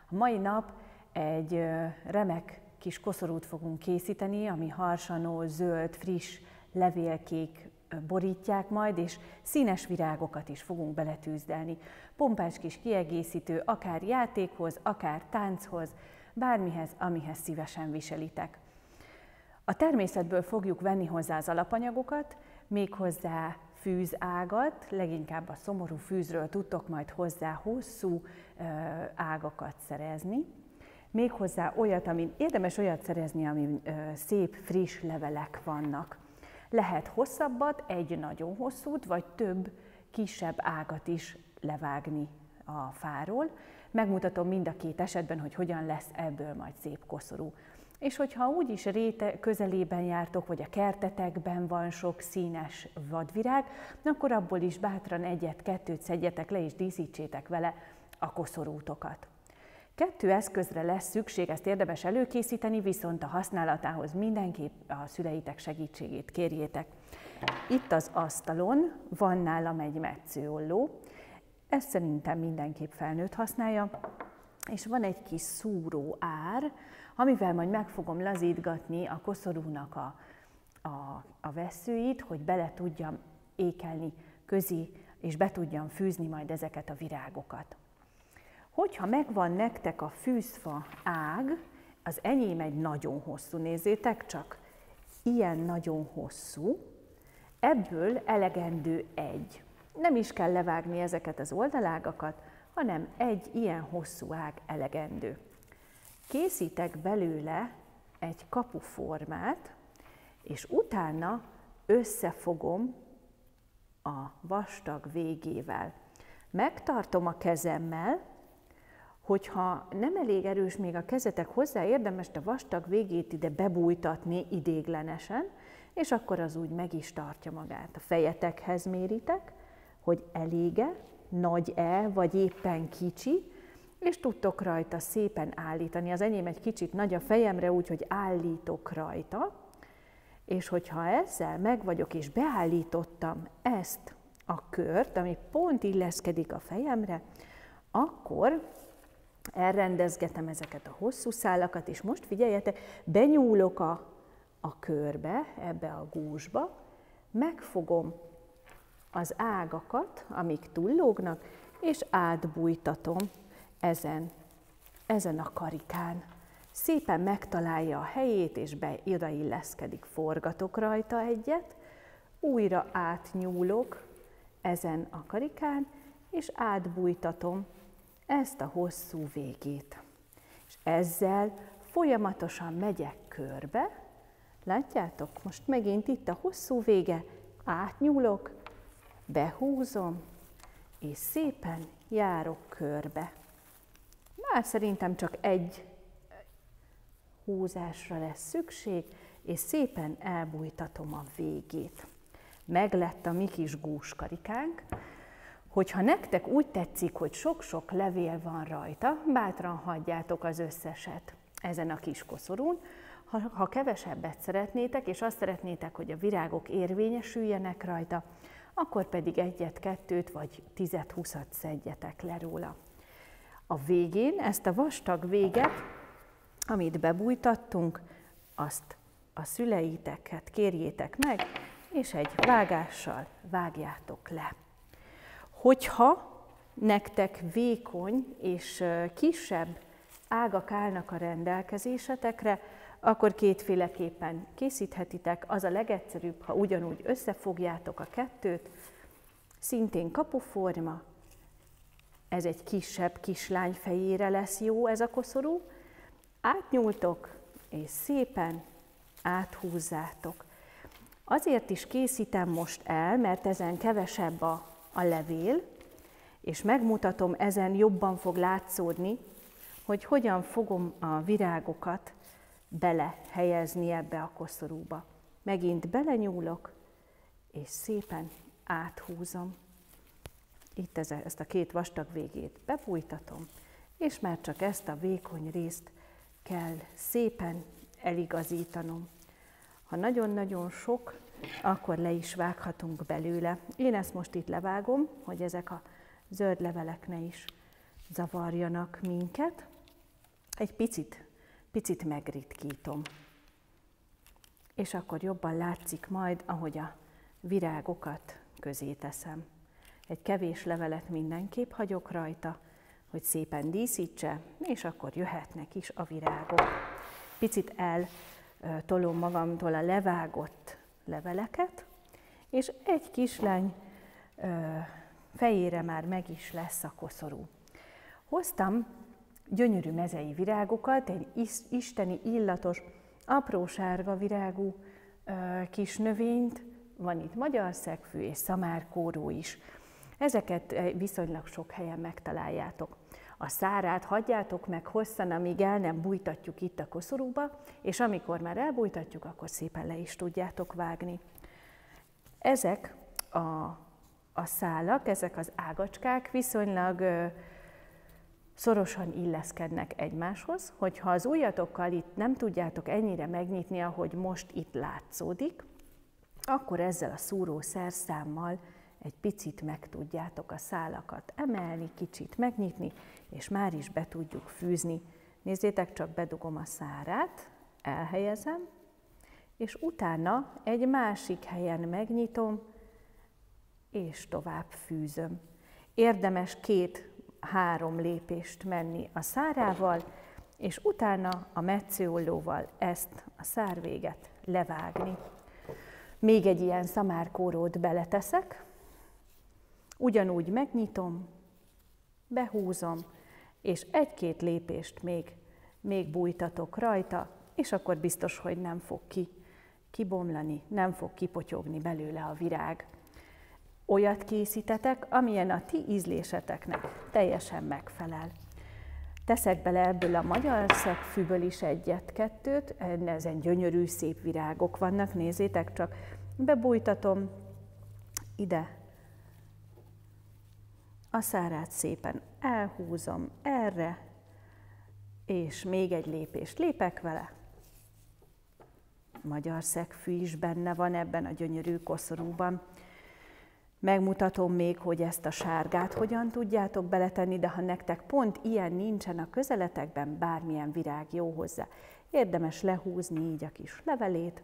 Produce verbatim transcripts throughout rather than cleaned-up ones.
A mai nap egy remek kis koszorút fogunk készíteni, ami harsanó, zöld, friss levélkék borítják majd, és színes virágokat is fogunk beletűzdelni. Pompás kis kiegészítő, akár játékhoz, akár tánchoz, bármihez, amihez szívesen viselitek. A természetből fogjuk venni hozzá az alapanyagokat, méghozzá fűzágat, leginkább a szomorú fűzről tudtok majd hozzá hosszú ágakat szerezni. Méghozzá olyat, amin érdemes olyat szerezni, amin szép, friss levelek vannak. Lehet hosszabbat, egy nagyon hosszút, vagy több kisebb ágat is levágni a fáról. Megmutatom mind a két esetben, hogy hogyan lesz ebből majd szép koszorú. És hogyha úgyis réte közelében jártok, vagy a kertetekben van sok színes vadvirág, akkor abból is bátran egyet-kettőt szedjetek le és díszítsétek vele a koszorútokat. Kettő eszközre lesz szükség, ezt érdemes előkészíteni, viszont a használatához mindenképp a szüleitek segítségét kérjétek. Itt az asztalon van nálam egy metszőolló, ezt szerintem mindenképp felnőtt használja, és van egy kis szúró ár, amivel majd meg fogom lazítgatni a koszorúnak a, a, a vesszőit, hogy bele tudjam ékelni közé, és be tudjam fűzni majd ezeket a virágokat. Hogyha megvan nektek a fűzfa ág, az enyém egy nagyon hosszú, nézzétek csak, ilyen nagyon hosszú, ebből elegendő egy. Nem is kell levágni ezeket az oldalágakat, hanem egy ilyen hosszú ág elegendő. Készítek belőle egy kapuformát, és utána összefogom a vastag végével. Megtartom a kezemmel, hogyha nem elég erős még a kezetek hozzá, érdemes a vastag végét ide bebújtatni idéglenesen, és akkor az úgy meg is tartja magát. A fejetekhez méritek, hogy elége, nagy-e, vagy éppen kicsi, és tudtok rajta szépen állítani. Az enyém egy kicsit nagy a fejemre, úgyhogy állítok rajta, és hogyha ezzel meg vagyok, és beállítottam ezt a kört, ami pont illeszkedik a fejemre, akkor elrendezgetem ezeket a hosszú szálakat, és most figyeljetek, benyúlok a, a körbe, ebbe a gúzsba, megfogom az ágakat, amik túllógnak, és átbújtatom ezen, ezen a karikán. Szépen megtalálja a helyét, és be, odailleszkedik, forgatok rajta egyet, újra átnyúlok ezen a karikán, és átbújtatom ezt a hosszú végét. És ezzel folyamatosan megyek körbe, látjátok, most megint itt a hosszú vége, átnyúlok, behúzom, és szépen járok körbe. Már szerintem csak egy húzásra lesz szükség, és szépen elbújtatom a végét. Meglett a mi kis gúzskarikánk. Hogyha nektek úgy tetszik, hogy sok-sok levél van rajta, bátran hagyjátok az összeset ezen a kis koszorún. Ha, ha kevesebbet szeretnétek, és azt szeretnétek, hogy a virágok érvényesüljenek rajta, akkor pedig egyet-kettőt vagy tizet-húszat szedjetek le róla. A végén ezt a vastag véget, amit bebújtattunk, azt a szüleiteket kérjétek meg, és egy vágással vágjátok le. Hogyha nektek vékony és kisebb ágak állnak a rendelkezésetekre, akkor kétféleképpen készíthetitek. Az a legegyszerűbb, ha ugyanúgy összefogjátok a kettőt, szintén kapuforma, ez egy kisebb kislány fejére lesz jó ez a koszorú, átnyúltok és szépen áthúzzátok. Azért is készítem most el, mert ezen kevesebb a, a levél, és megmutatom, ezen jobban fog látszódni, hogy hogyan fogom a virágokat belehelyezni ebbe a koszorúba. Megint belenyúlok, és szépen áthúzom. Itt ezt a két vastag végét bebújtatom, és már csak ezt a vékony részt kell szépen eligazítanom. Ha nagyon-nagyon sok, akkor le is vághatunk belőle. Én ezt most itt levágom, hogy ezek a zöld levelek ne is zavarjanak minket. egy picit, picit megritkítom. És akkor jobban látszik majd, ahogy a virágokat közé teszem. Egy kevés levelet mindenképp hagyok rajta, hogy szépen díszítse, és akkor jöhetnek is a virágok. Picit eltolom magamtól a levágott leveleket, és egy kislány fejére már meg is lesz a koszorú. Hoztam gyönyörű mezei virágokat, egy isteni illatos, apró sárga virágú kis növényt, van itt magyar szegfű és szamárkóró is. Ezeket viszonylag sok helyen megtaláljátok. A szárát hagyjátok meg hosszan, amíg el nem bújtatjuk itt a koszorúba, és amikor már elbújtatjuk, akkor szépen le is tudjátok vágni. Ezek a, a szálak, ezek az ágacskák viszonylag ö, szorosan illeszkednek egymáshoz, hogyha az ujjatokkal itt nem tudjátok ennyire megnyitni, ahogy most itt látszódik, akkor ezzel a szúrószerszámmal egy picit meg tudjátok a szálakat emelni, kicsit megnyitni, és már is be tudjuk fűzni. Nézzétek, csak bedugom a szárát, elhelyezem, és utána egy másik helyen megnyitom, és tovább fűzöm. Érdemes két-három lépést menni a szárával, és utána a metszőollóval ezt a szárvéget levágni. Még egy ilyen szamárkórót beleteszek, ugyanúgy megnyitom, behúzom, és egy-két lépést még, még bújtatok rajta, és akkor biztos, hogy nem fog ki, kibomlani, nem fog kipotyogni belőle a virág. Olyat készítetek, amilyen a ti ízléseteknek teljesen megfelel. Teszek bele ebből a magyar szegfűből is egyet-kettőt, ezen gyönyörű, szép virágok vannak, nézzétek csak, bebújtatom ide, a szárát szépen elhúzom erre, és még egy lépést lépek vele. Magyar szegfű is benne van ebben a gyönyörű koszorúban. Megmutatom még, hogy ezt a sárgát hogyan tudjátok beletenni, de ha nektek pont ilyen nincsen a közeletekben, bármilyen virág jó hozzá, érdemes lehúzni így a kis levelét,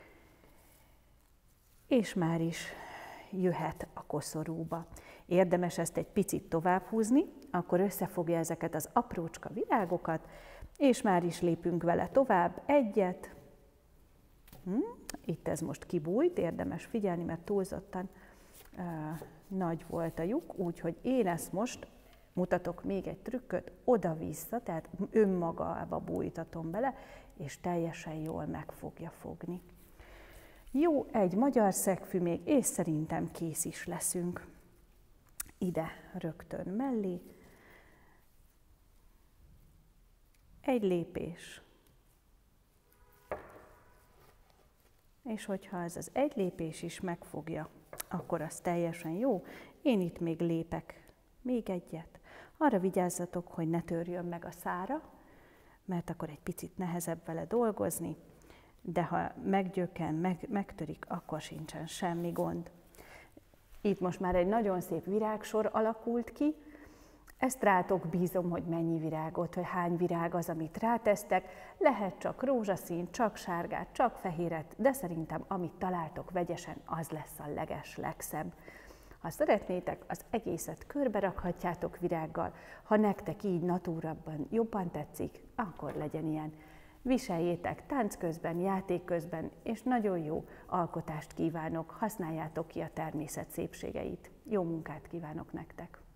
és már is jöhet a koszorúba. Érdemes ezt egy picit tovább húzni, akkor összefogja ezeket az aprócska virágokat, és már is lépünk vele tovább egyet. Hm? Itt ez most kibújt, érdemes figyelni, mert túlzottan uh, nagy volt a lyuk, úgyhogy én ezt most mutatok még egy trükköt, oda-vissza, tehát önmagába bújtatom bele, és teljesen jól meg fogja fogni. Jó, egy magyar szegfű még, és szerintem kész is leszünk. Ide rögtön mellé. Egy lépés. És hogyha ez az egy lépés is megfogja, akkor az teljesen jó. Én itt még lépek, még egyet. Arra vigyázzatok, hogy ne törjön meg a szára, mert akkor egy picit nehezebb vele dolgozni, de ha meggyökken, meg, megtörik, akkor sincsen semmi gond. Itt most már egy nagyon szép virágsor alakult ki. Ezt rátok bízom, hogy mennyi virágot, vagy hány virág az, amit rátesztek. Lehet csak rózsaszín, csak sárgát, csak fehéret, de szerintem amit találtok vegyesen, az lesz a leges, legszebb. Ha szeretnétek, az egészet körbe rakhatjátok virággal. Ha nektek így natúrabban jobban tetszik, akkor legyen ilyen. Viseljétek tánc közben, játék közben, és nagyon jó alkotást kívánok, használjátok ki a természet szépségeit. Jó munkát kívánok nektek!